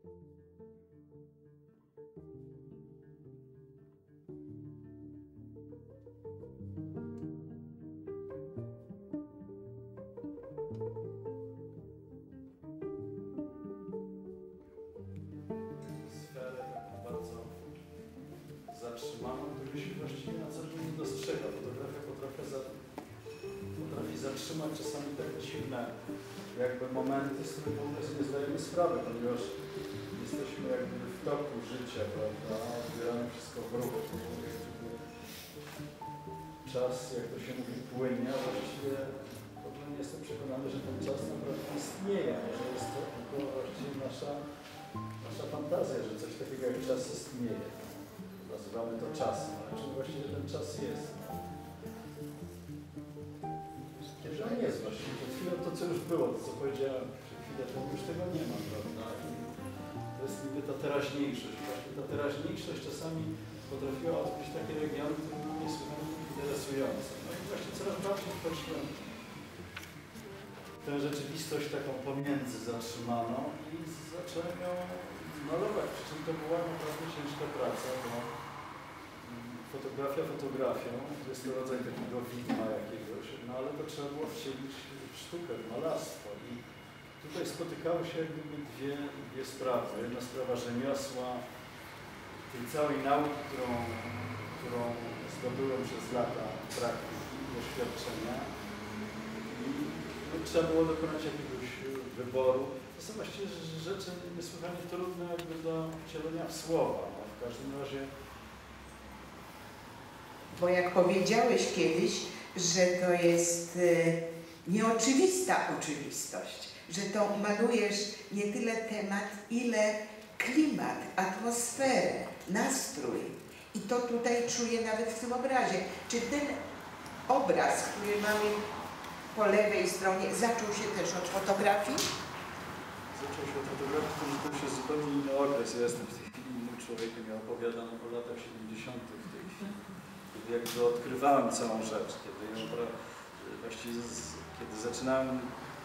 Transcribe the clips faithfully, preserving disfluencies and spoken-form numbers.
Sferę taką bardzo zatrzymaną, której się właściwie na co dzień nie dostrzega. Fotografia potrafi, za, potrafi zatrzymać czasami tak dziwne jakby momenty, z których po prostu nie zdajemy sprawy, ponieważ jesteśmy jakby w toku życia, prawda? Odbieramy wszystko w ruchu. Czas, jak to się mówi, płynie, a właściwie nie jestem przekonany, że ten czas naprawdę istnieje, że jest to tylko właściwie nasza, nasza fantazja, że coś takiego jak czas istnieje. Nazywamy to czasem, ale czym właściwie ten czas jest? Kiedy on jest właściwie? Przed chwilą to, co już było, to co powiedziałem, przed chwilą to już tego nie ma, prawda? I to jest niby ta teraźniejszość. Właśnie ta teraźniejszość czasami potrafiła odkryć takie regiony, które były niesłychanie interesujące. No i właśnie coraz bardziej wchodziłem tę rzeczywistość taką pomiędzy zatrzymaną i zacząłem ją malować. Przy czym to była naprawdę ciężka praca, bo fotografia fotografią, to jest to rodzaj takiego widma jakiegoś, no ale to trzeba było wcielić w sztukę, w malarstwo. I tutaj spotykały się jak gdyby dwie, dwie sprawy. Jedna sprawa rzemiosła, tej całej nauki, którą, którą zdobyłem przez lata praktyki, doświadczenia. I no, trzeba było dokonać jakiegoś wyboru. To są właściwie rzeczy niesłychanie trudne jakby do wcielenia w słowa. No, w każdym razie. Bo jak powiedziałeś kiedyś, że to jest y, nieoczywista oczywistość, że to malujesz nie tyle temat, ile klimat, atmosferę, nastrój. I to tutaj czuję nawet w tym obrazie. Czy ten obraz, który mamy po lewej stronie, zaczął się też od fotografii? Zaczął się od fotografii, to, że to już jest zupełnie inny okres. Ja jestem w tej chwili innym człowiekiem. Ja opowiadam o latach siedemdziesiątych w tej chwili. Kiedy jakby odkrywałem całą rzecz, kiedy ją właściwie z, kiedy zaczynałem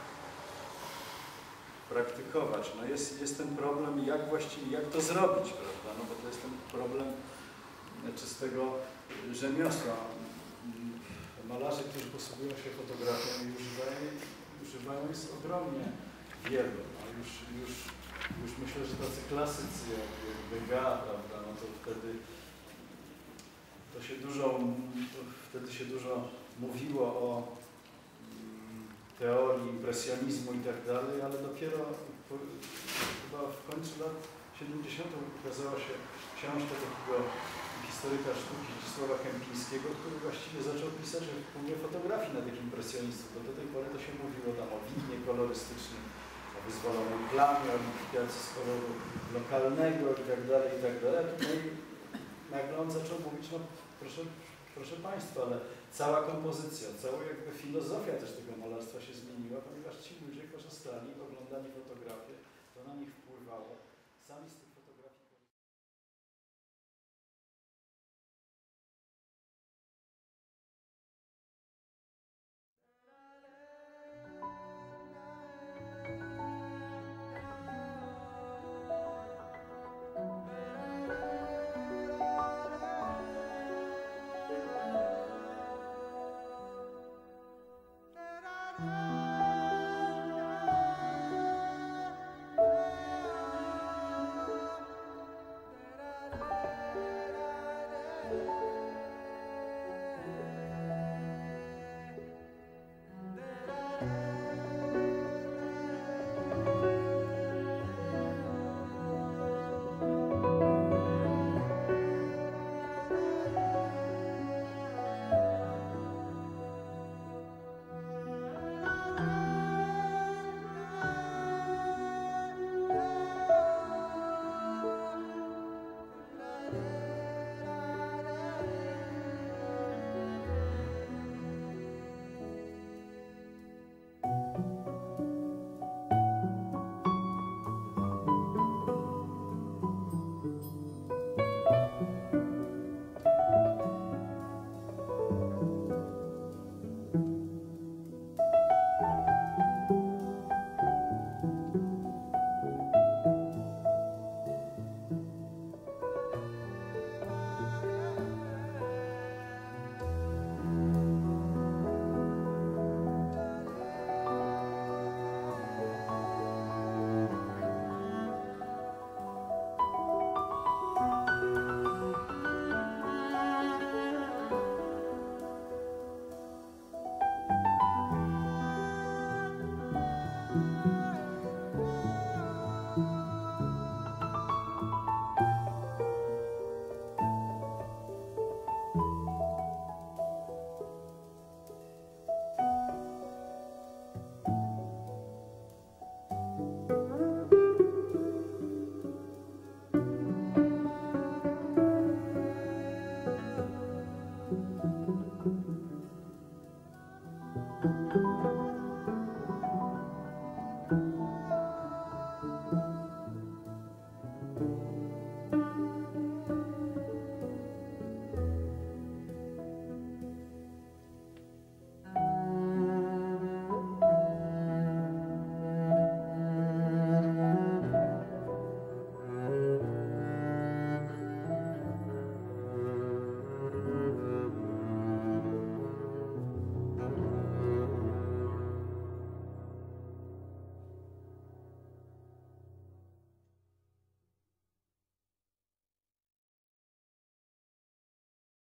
praktykować. No jest, jest ten problem, jak właściwie, jak to zrobić, prawda? No bo to jest ten problem czystego rzemiosła. Malarze, którzy posługują się fotografią i używają, używają jest ogromnie wielu. No już, już, już myślę, że tacy klasycy jak Degas, prawda, no to wtedy to się dużo, to wtedy się dużo mówiło o mm, teorii impresjonizmu i tak dalej, ale dopiero po, chyba w końcu lat siedemdziesiątych ukazała się książka takiego historyka sztuki Zdzisława Kępińskiego, który właściwie zaczął pisać o wpływie fotografii na tych impresjonistów, bo do tej pory to się mówiło tam o widmie kolorystycznym, o wyzwolonej plamie, o likwidacji z koloru lokalnego i tak dalej, i tak dalej. Tutaj nagle on zaczął mówić, no proszę, proszę Państwa, ale cała kompozycja, cała jakby filozofia też tego malarstwa się zmieniła, ponieważ ci ludzie korzystali, oglądali fotografię, to na nich wpływało. Sami